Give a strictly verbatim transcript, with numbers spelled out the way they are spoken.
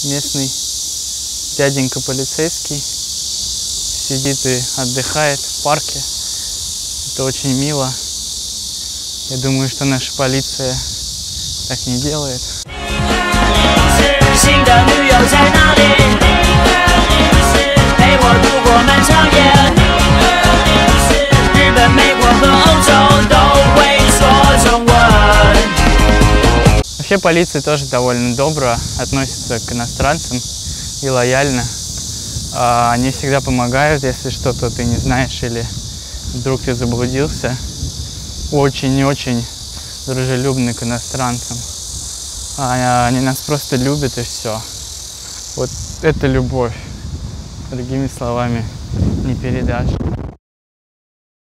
местный дяденька полицейский сидит и отдыхает в парке. Это очень мило. Я думаю, что наша полиция так не делает. Вообще полиция тоже довольно добро относится к иностранцам и лояльно. Они всегда помогают, если что-то ты не знаешь или вдруг ты заблудился. Очень-очень дружелюбны к иностранцам. Они нас просто любят, и все. Вот это любовь. Другими словами не передашь.